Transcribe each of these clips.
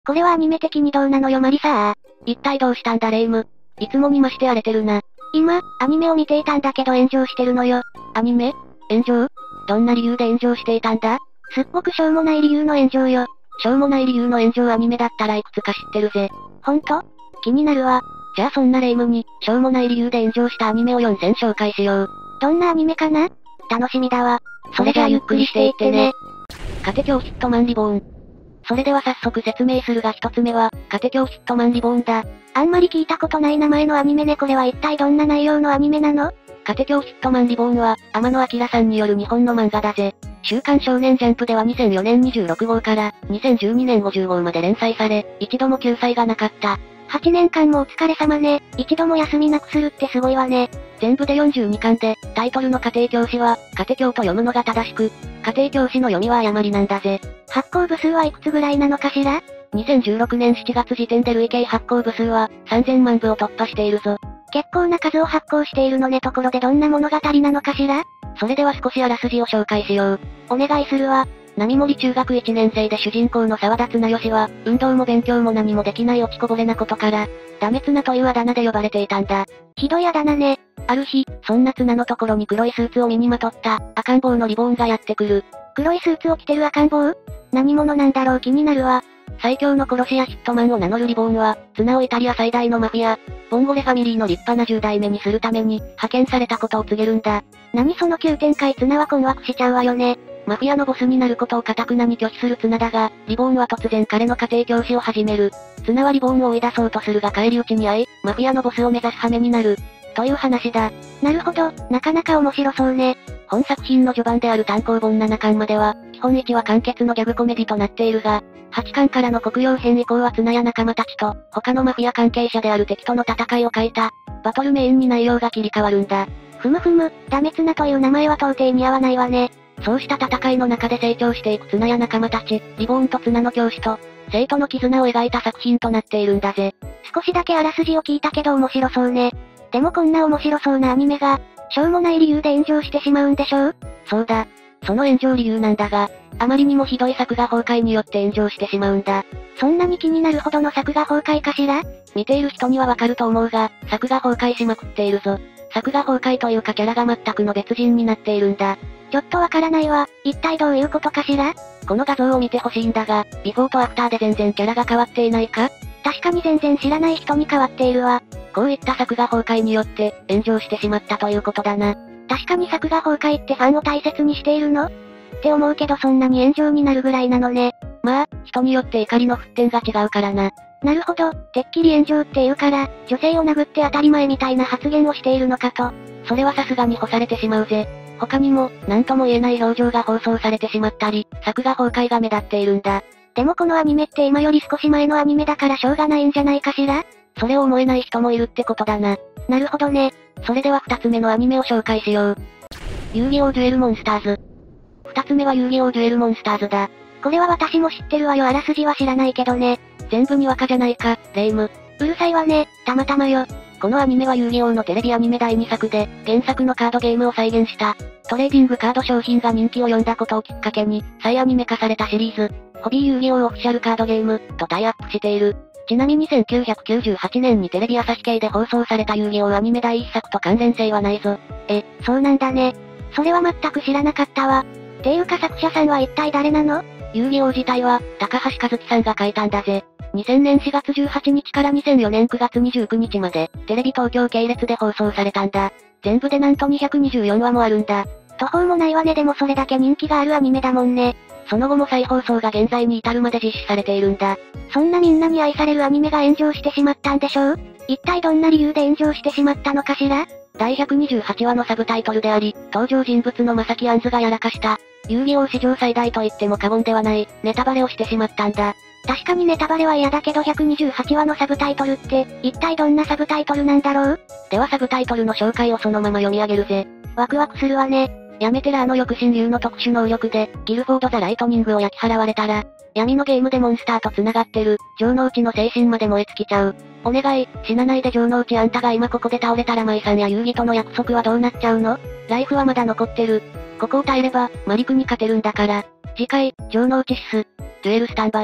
これはアニメ的にどうなのよマリサー。 一体どうしたんだレイム。いつもに増して荒れてるな。 今、アニメを見ていたんだけど炎上してるのよ。 アニメ？炎上？どんな理由で炎上していたんだ？ すっごくしょうもない理由の炎上よ。 しょうもない理由の炎上アニメだったらいくつか知ってるぜ。 ほんと？気になるわ。 じゃあそんなレイムに、しょうもない理由で炎上したアニメを4選紹介しよう。 どんなアニメかな？楽しみだわ。 それじゃあゆっくりしていってね。家庭教ヒットマンリボーン。それでは早速説明するが一つ目は、家庭教ヒットマンリボーンだ。 あんまり聞いたことない名前のアニメね。これは一体どんな内容のアニメなの？ 家庭教ヒットマンリボーンは、天野明さんによる日本の漫画だぜ。週刊少年ジャンプでは2004年26号から、2012年50号まで連載され、一度も休載がなかった。 8年間もお疲れ様ね。一度も休みなくするってすごいわね。 全部で42巻で、タイトルの家庭教師は、家庭教と読むのが正しく、家庭教師の読みは誤りなんだぜ。 発行部数はいくつぐらいなのかしら？ 2016年7月時点で累計発行部数は、3000万部を突破しているぞ。 結構な数を発行しているのね。ところでどんな物語なのかしら？ それでは少しあらすじを紹介しよう。 お願いするわ。 波森中学1年生で主人公の沢田綱吉は、運動も勉強も何もできない落ちこぼれなことから、ダメ綱というあだ名で呼ばれていたんだ。 ひどいあだ名ね。 ある日、そんな綱のところに黒いスーツを身にまとった、赤ん坊のリボーンがやってくる。 黒いスーツを着てる赤ん坊？何者なんだろう気になるわ。 最強の殺し屋ヒットマンを名乗るリボーンは、綱をイタリア最大のマフィア、ボンゴレファミリーの立派な10代目にするために、派遣されたことを告げるんだ。 何その急展開？綱は困惑しちゃうわよね。 マフィアのボスになることを堅くなに拒否する綱だが、リボーンは突然彼の家庭教師を始める。綱はリボーンを追い出そうとするが返り討ちに遭い、マフィアのボスを目指す羽目になる。という話だ。 なるほど、なかなか面白そうね。 本作品の序盤である単行本7巻までは、基本1話完結のギャグコメディとなっているが、8巻からの黒曜編以降は綱や仲間たちと、他のマフィア関係者である敵との戦いを書いた、バトルメインに内容が切り替わるんだ。 ふむふむ、ダメ綱という名前は到底似合わないわね。 そうした戦いの中で成長していく綱や仲間たち、リボーンと綱の教師と、生徒の絆を描いた作品となっているんだぜ。 少しだけあらすじを聞いたけど面白そうね。でもこんな面白そうなアニメが、しょうもない理由で炎上してしまうんでしょう？ そうだ。その炎上理由なんだが、あまりにもひどい作画崩壊によって炎上してしまうんだ。 そんなに気になるほどの作画崩壊かしら？ 見ている人にはわかると思うが、作画崩壊しまくっているぞ。作画崩壊というかキャラが全くの別人になっているんだ。 ちょっとわからないわ。一体どういうことかしら？ この画像を見てほしいんだが、ビフォーとアフターで全然キャラが変わっていないか？ 確かに全然知らない人に変わっているわ。 こういった作画崩壊によって、炎上してしまったということだな。 確かに作画崩壊ってファンを大切にしているの？って思うけどそんなに炎上になるぐらいなのね。 まあ、人によって怒りの沸点が違うからな。 なるほど、てっきり炎上って言うから、女性を殴って当たり前みたいな発言をしているのかと。 それはさすがに干されてしまうぜ。他にも、なんとも言えない表情が放送されてしまったり、作画崩壊が目立っているんだ。 でもこのアニメって今より少し前のアニメだからしょうがないんじゃないかしら？ それを思えない人もいるってことだな。 なるほどね。 それでは2つ目のアニメを紹介しよう。遊戯王デュエルモンスターズ。2つ目は遊戯王デュエルモンスターズだ。 これは私も知ってるわよ。あらすじは知らないけどね。 全部にわかじゃないか、レイム。 うるさいわね、たまたまよ。 このアニメは遊戯王のテレビアニメ第2作で、原作のカードゲームを再現した、トレーディングカード商品が人気を呼んだことをきっかけに、再アニメ化されたシリーズ、ホビー遊戯王オフィシャルカードゲーム、とタイアップしている。ちなみに1998年にテレビ朝日系で放送された遊戯王アニメ第1作と関連性はないぞ。 そうなんだね。それは全く知らなかったわ。っていうか作者さんは一体誰なの？ 遊戯王自体は、高橋和樹さんが書いたんだぜ。2000年4月18日から2004年9月29日まで、テレビ東京系列で放送されたんだ。全部でなんと224話もあるんだ。 途方もないわね。でもそれだけ人気があるアニメだもんね。 その後も再放送が現在に至るまで実施されているんだ。 そんなみんなに愛されるアニメが炎上してしまったんでしょう？一体どんな理由で炎上してしまったのかしら？ 第128話のサブタイトルであり、登場人物の正木杏がやらかした、遊戯王史上最大と言っても過言ではない、ネタバレをしてしまったんだ。 確かにネタバレは嫌だけど128話のサブタイトルって、一体どんなサブタイトルなんだろう？ ではサブタイトルの紹介をそのまま読み上げるぜ。 ワクワクするわね。 やめてら抑止流の特殊能力で、ギルフォード・ザ・ライトニングを焼き払われたら、闇のゲームでモンスターと繋がってる、城之内の精神まで燃え尽きちゃう。お願い、死なないで城之内あんたが今ここで倒れたら舞さんや遊戯との約束はどうなっちゃうの？ライフはまだ残ってる。ここを耐えれば、マリクに勝てるんだから。次回、城之内シス。デュエルスタンバイ。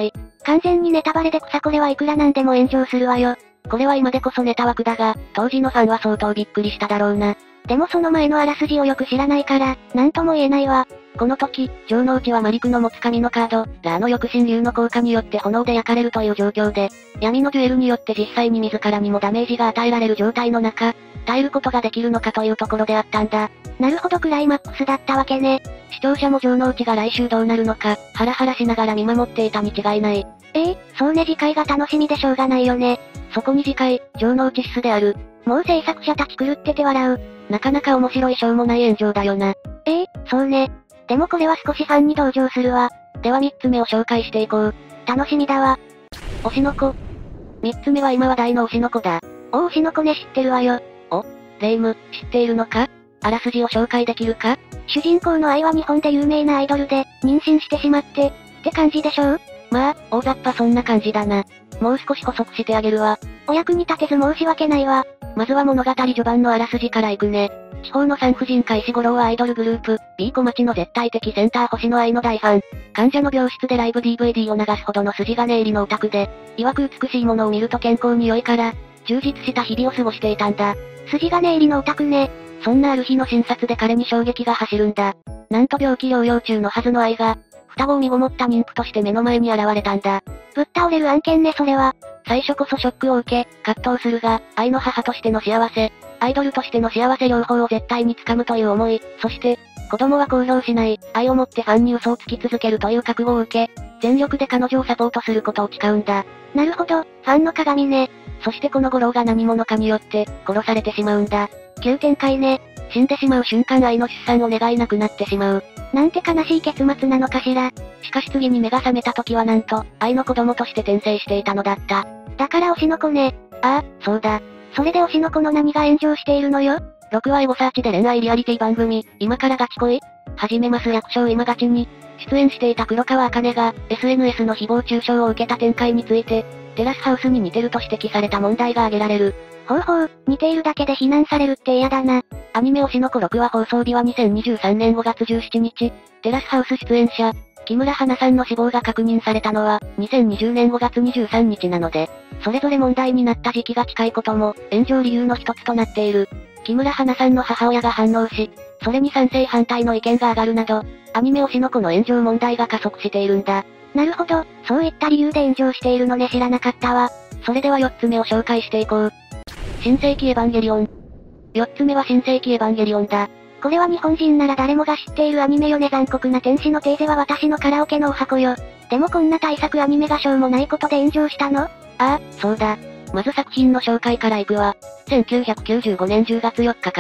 完全にネタバレで草これはいくらなんでも炎上するわよ。 これは今でこそネタ枠だが、当時のファンは相当びっくりしただろうな。 でもその前のあらすじをよく知らないから、なんとも言えないわ。 この時、城之内はマリクの持つ神のカード、ラーの抑神竜の効果によって炎で焼かれるという状況で、闇のデュエルによって実際に自らにもダメージが与えられる状態の中、耐えることができるのかというところであったんだ。 なるほどクライマックスだったわけね。 視聴者も城之内が来週どうなるのか、ハラハラしながら見守っていたに違いない。 そうね次回が楽しみでしょうがないよね。 そこに次回、城之内シスである。 もう制作者たち狂ってて笑う。 なかなか面白いしょうもない炎上だよな。 そうね。でもこれは少しファンに同情するわ。 では3つ目を紹介していこう。 楽しみだわ。 推しの子。3つ目は今話題の推しの子だ。 推しの子ね知ってるわよ。 レイム、知っているのか？あらすじを紹介できるか？ 主人公の愛は日本で有名なアイドルで、妊娠してしまって、って感じでしょう？ まあ、大雑把そんな感じだな。もう少し補足してあげるわ。 お役に立てず申し訳ないわ。 まずは物語序盤のあらすじからいくね。地方の産婦人科医師五郎はアイドルグループ、B 小町の絶対的センター星の愛の大ファン。患者の病室でライブ DVD を流すほどの筋金入りのオタクで、曰く美しいものを見ると健康に良いから、充実した日々を過ごしていたんだ。 筋金入りのオタクね。 そんなある日の診察で彼に衝撃が走るんだ。なんと病気療養中のはずの愛が、双子を身ごもった妊婦として目の前に現れたんだ。 ぶっ倒れる案件ねそれは。 最初こそショックを受け、葛藤するが、愛の母としての幸せ、アイドルとしての幸せ両方を絶対に掴むという思い、そして、子供は公表しない、愛をもってファンに嘘をつき続けるという覚悟を受け、全力で彼女をサポートすることを誓うんだ。 なるほど、ファンの鏡ね。 そしてこの五郎が何者かによって、殺されてしまうんだ。 急展開ね。 死んでしまう瞬間愛の出産を願いなくなってしまう。 なんて悲しい結末なのかしら。 しかし次に目が覚めた時はなんと、愛の子供として転生していたのだった。 だから推しの子ね。 ああ、そうだ。 それで推しの子の何が炎上しているのよ。 6話エゴサーチで恋愛リアリティ番組、今からガチ恋始めます略称今ガチに、出演していた黒川茜が、SNS の誹謗中傷を受けた展開について、テラスハウスに似てると指摘された問題が挙げられる。 ほうほう、似ているだけで非難されるって嫌だな。 アニメ推しの子6話放送日は2023年5月17日、テラスハウス出演者、木村花さんの死亡が確認されたのは、2020年5月23日なので、それぞれ問題になった時期が近いことも、炎上理由の一つとなっている。木村花さんの母親が反応し、それに賛成反対の意見が上がるなど、アニメ推しの子の炎上問題が加速しているんだ。 なるほど、そういった理由で炎上しているのね知らなかったわ。 それでは4つ目を紹介していこう。新世紀エヴァンゲリオン。4つ目は新世紀エヴァンゲリオンだ。 これは日本人なら誰もが知っているアニメよね。残酷な天使のテーゼは私のカラオケのお箱よ。でもこんな大作アニメがしょうもないことで炎上したの？ ああ、そうだ。まず作品の紹介からいくわ。1995年10月4日から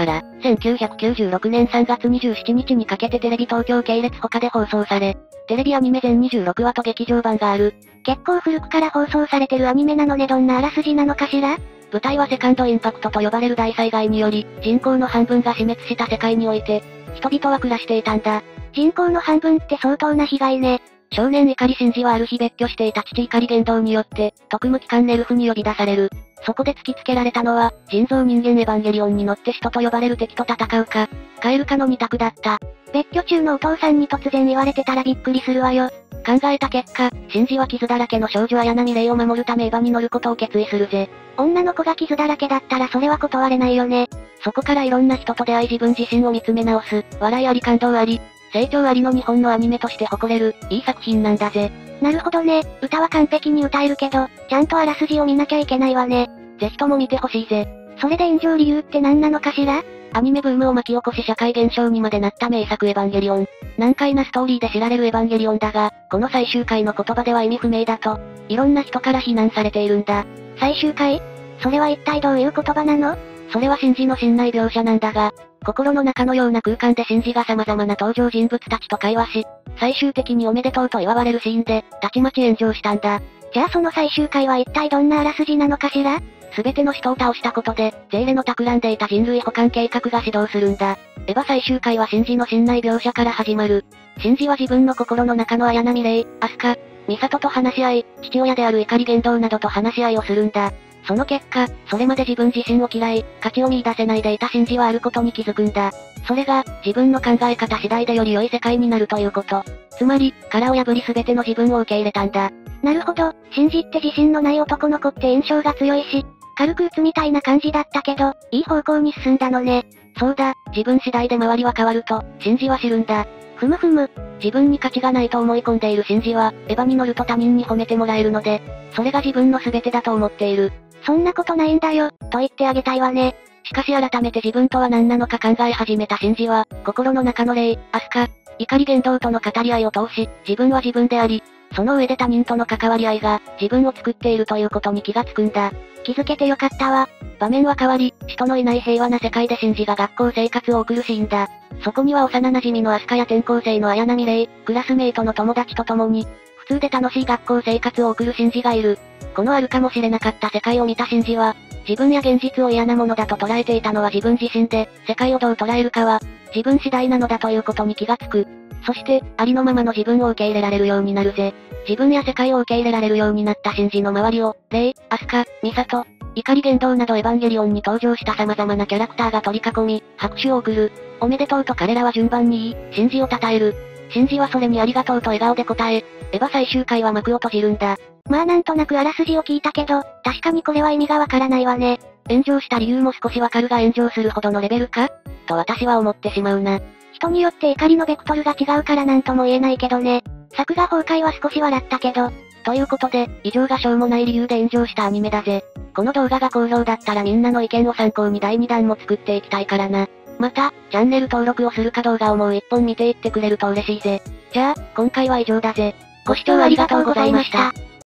、1996年3月27日にかけてテレビ東京系列他で放送され、テレビアニメ全26話と劇場版がある。 結構古くから放送されてるアニメなのね。どんなあらすじなのかしら？ 舞台はセカンドインパクトと呼ばれる大災害により、人口の半分が死滅した世界において、人々は暮らしていたんだ。 人口の半分って相当な被害ね。 少年碇シンジはある日別居していた父碇言動によって、特務機関ネルフに呼び出される。そこで突きつけられたのは、人造人間エヴァンゲリオンに乗って使徒と呼ばれる敵と戦うか、帰るかの二択だった。 別居中のお父さんに突然言われてたらびっくりするわよ。 考えた結果、シンジは傷だらけの少女綾波レイを守るためエヴァに乗ることを決意するぜ。 女の子が傷だらけだったらそれは断れないよね。 そこからいろんな人と出会い自分自身を見つめ直す、笑いあり感動あり、成長ありの日本のアニメとして誇れる、いい作品なんだぜ。 なるほどね、歌は完璧に歌えるけど、ちゃんとあらすじを見なきゃいけないわね。 ぜひとも見てほしいぜ。 それで炎上理由って何なのかしら？ アニメブームを巻き起こし社会現象にまでなった名作エヴァンゲリオン。難解なストーリーで知られるエヴァンゲリオンだが、この最終回の言葉では意味不明だと、いろんな人から非難されているんだ。 最終回？それは一体どういう言葉なの？ それはシンジの心内描写なんだが、心の中のような空間でシンジが様々な登場人物たちと会話し、最終的におめでとうと祝われるシーンで、たちまち炎上したんだ。 じゃあその最終回は一体どんなあらすじなのかしら？ すべての人を倒したことで、ゼーレの企んでいた人類補完計画が始動するんだ。エヴァ最終回はシンジの心内描写から始まる。シンジは自分の心の中の綾波レイ、アスカ、ミサトと話し合い、父親である碇言動などと話し合いをするんだ。 その結果、それまで自分自身を嫌い、価値を見出せないでいたシンジはあることに気づくんだ。それが、自分の考え方次第でより良い世界になるということ。つまり、殻を破り全ての自分を受け入れたんだ。 なるほど、シンジって自信のない男の子って印象が強いし、軽く鬱みたいな感じだったけど、いい方向に進んだのね。 そうだ、自分次第で周りは変わると、シンジは知るんだ。 ふむふむ。 自分に価値がないと思い込んでいるシンジは、エヴァに乗ると他人に褒めてもらえるので、それが自分の全てだと思っている。 そんなことないんだよ、と言ってあげたいわね。 しかし改めて自分とは何なのか考え始めたシンジは、心の中の霊、アスカ、怒り言動との語り合いを通し、自分は自分であり、その上で他人との関わり合いが、自分を作っているということに気がつくんだ。 気づけてよかったわ。 場面は変わり、人のいない平和な世界でシンジが学校生活を送るシーンだ。そこには幼馴染のアスカや転校生の綾波レイ、クラスメイトの友達と共に、普通で楽しい学校生活を送るシンジがいる。このあるかもしれなかった世界を見たシンジは、自分や現実を嫌なものだと捉えていたのは自分自身で、世界をどう捉えるかは、自分次第なのだということに気がつく。そして、ありのままの自分を受け入れられるようになるぜ。自分や世界を受け入れられるようになったシンジの周りを、レイ、アスカ、ミサト、怒り言動などエヴァンゲリオンに登場した様々なキャラクターが取り囲み、拍手を送る。おめでとうと彼らは順番に言い、シンジを称える。シンジはそれにありがとうと笑顔で答え、エヴァ最終回は幕を閉じるんだ。 まあなんとなくあらすじを聞いたけど、確かにこれは意味がわからないわね。 炎上した理由も少しわかるが炎上するほどのレベルかと私は思ってしまうな。 人によって怒りのベクトルが違うからなんとも言えないけどね。作画崩壊は少し笑ったけど。 ということで、以上がしょうもない理由で炎上したアニメだぜ。この動画が好評だったらみんなの意見を参考に第2弾も作っていきたいからな。また、チャンネル登録をするか動画をもう一本見ていってくれると嬉しいぜ。じゃあ、今回は以上だぜ。ご視聴ありがとうございました。